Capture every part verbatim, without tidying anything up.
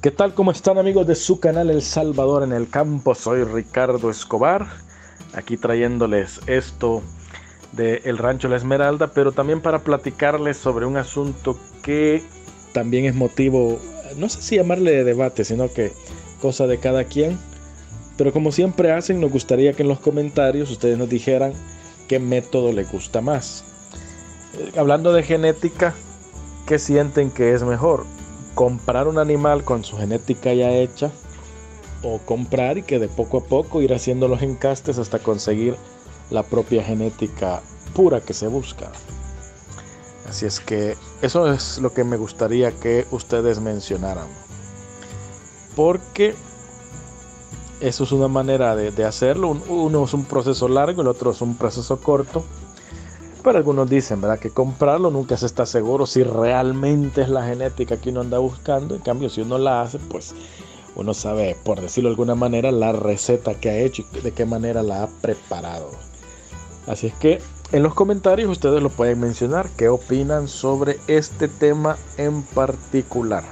¿Qué tal? ¿Cómo están, amigos de su canal El Salvador en el Campo? Soy Ricardo Escobar, aquí trayéndoles esto de El Rancho La Esmeralda, pero también para platicarles sobre un asunto que también es motivo, no sé si llamarle de debate, sino que cosa de cada quien. Pero como siempre hacen, nos gustaría que en los comentarios ustedes nos dijeran qué método les gusta más. Eh, hablando de genética, ¿qué sienten que es mejor? ¿Comprar un animal con su genética ya hecha o comprar y que de poco a poco ir haciendo los encastes hasta conseguir la propia genética pura que se busca? Así es que eso es lo que me gustaría que ustedes mencionaran, porque eso es una manera de, de hacerlo. Uno es un proceso largo, el otro es un proceso corto. Pero algunos dicen, ¿verdad?, que comprarlo nunca se está seguro si realmente es la genética que uno anda buscando. En cambio, si uno la hace, pues uno sabe, por decirlo de alguna manera, la receta que ha hecho y de qué manera la ha preparado. Así es que en los comentarios ustedes lo pueden mencionar, qué opinan sobre este tema en particular.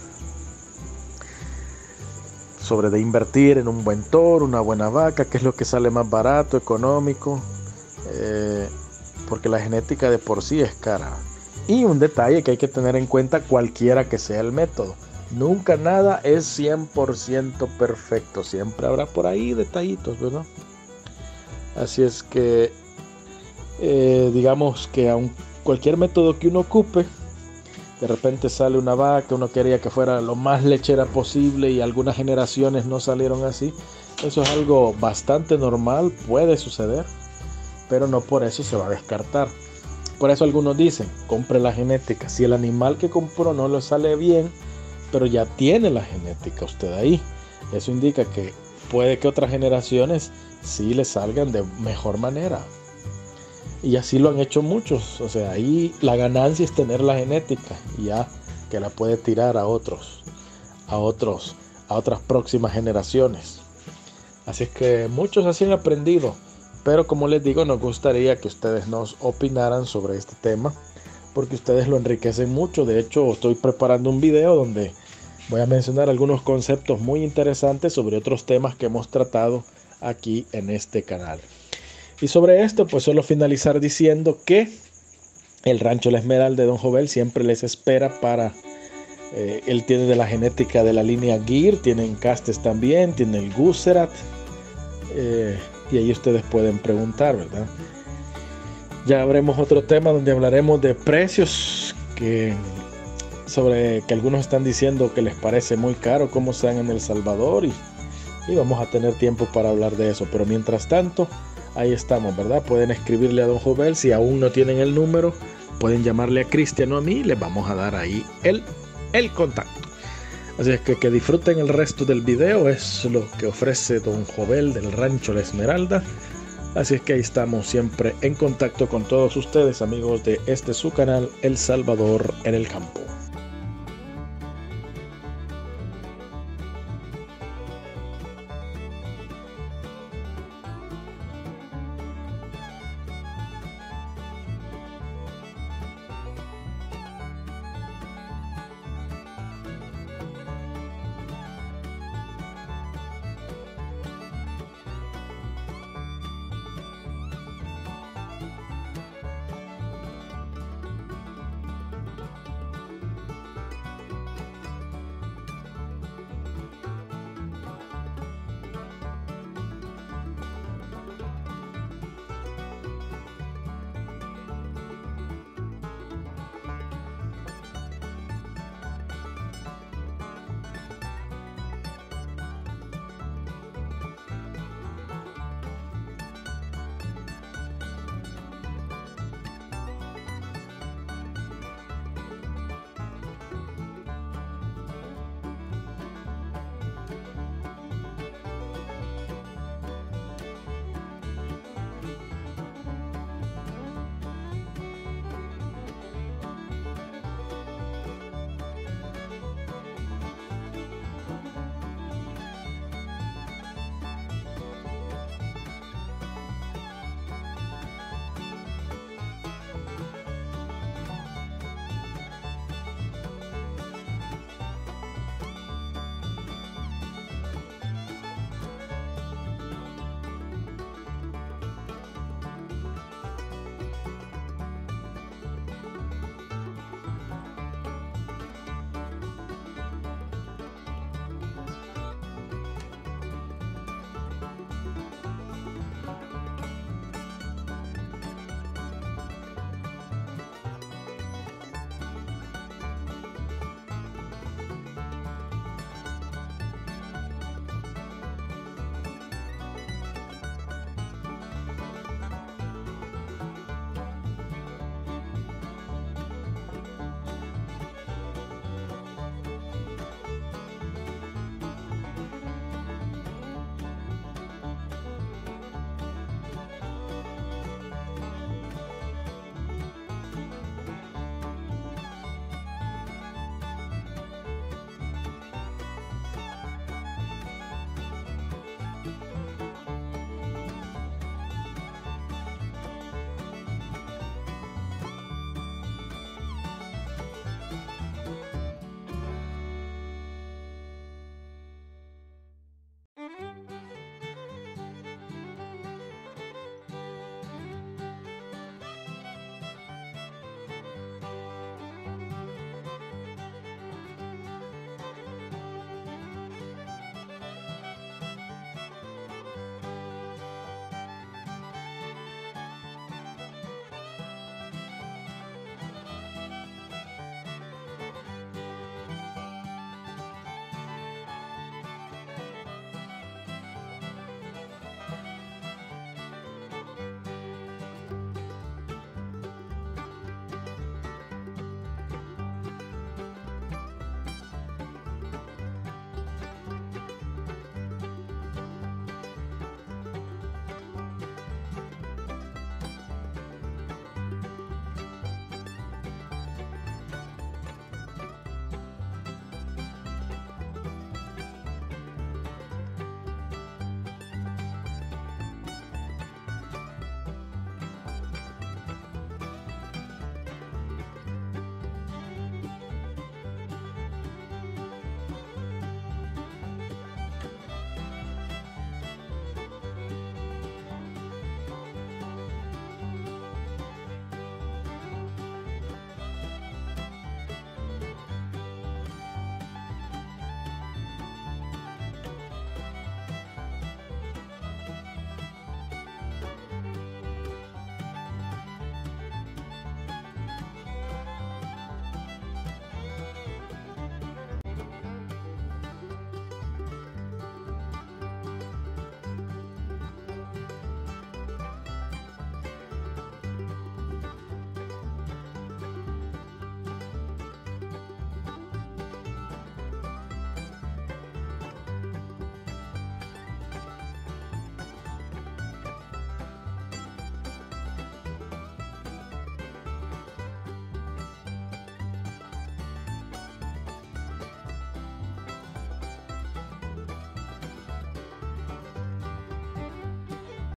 Sobre de invertir en un buen toro, una buena vaca, qué es lo que sale más barato, económico. Eh... porque la genética de por sí es cara. Y un detalle que hay que tener en cuenta cualquiera que sea el método: nunca nada es cien por ciento perfecto, siempre habrá por ahí detallitos, ¿verdad? Así es que eh, digamos que aun cualquier método que uno ocupe, de repente sale una vaca, uno quería que fuera lo más lechera posible y algunas generaciones no salieron así. Eso es algo bastante normal, puede suceder, pero no por eso se va a descartar. Por eso algunos dicen, compre la genética. Si el animal que compró no le sale bien, pero ya tiene la genética usted ahí, eso indica que puede que otras generaciones sí le salgan de mejor manera. Y así lo han hecho muchos. O sea, ahí la ganancia es tener la genética, y ya que la puede tirar a otros, a otros, a otras próximas generaciones. Así es que muchos así han aprendido. Pero como les digo, nos gustaría que ustedes nos opinaran sobre este tema, porque ustedes lo enriquecen mucho. De hecho, estoy preparando un video donde voy a mencionar algunos conceptos muy interesantes sobre otros temas que hemos tratado aquí en este canal. Y sobre esto, pues solo finalizar diciendo que el Rancho La Esmeralda de Don Jovel siempre les espera para... Eh, él tiene de la genética de la línea Gyr, tiene encastes también, tiene el Gucerat. Eh, y ahí ustedes pueden preguntar, ¿verdad? Ya habremos otro tema donde hablaremos de precios, que sobre que algunos están diciendo que les parece muy caro cómo sean en El Salvador, y, y vamos a tener tiempo para hablar de eso. Pero mientras tanto, ahí estamos, ¿verdad? Pueden escribirle a Don Jovel. Si aún no tienen el número, pueden llamarle a Cristian o a mí y les vamos a dar ahí el, el contacto. Así es que que disfruten el resto del video, es lo que ofrece Don Jovel del Rancho La Esmeralda. Así es que ahí estamos siempre en contacto con todos ustedes, amigos de este su canal El Salvador en el Campo.